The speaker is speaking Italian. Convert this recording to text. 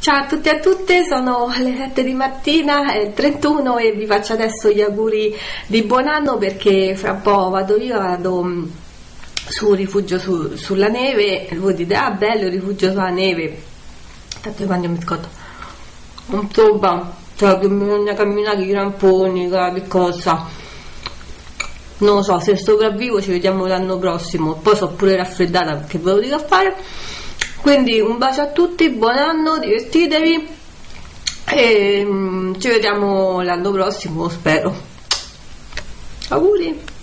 Ciao a tutti e a tutte, sono le 7 di mattina, è il 31 e vi faccio adesso gli auguri di buon anno perché fra un po' vado su rifugio sulla neve. Voi dite, ah bello il rifugio sulla neve, tanto io mangio biscotto, insomma, cioè che bisogna camminare i cramponi, che cosa, non lo so, se sopravvivo ci vediamo l'anno prossimo, poi sono pure raffreddata perché ve lo dico a fare. Quindi un bacio a tutti, buon anno, divertitevi e ci vediamo l'anno prossimo, spero. Auguri!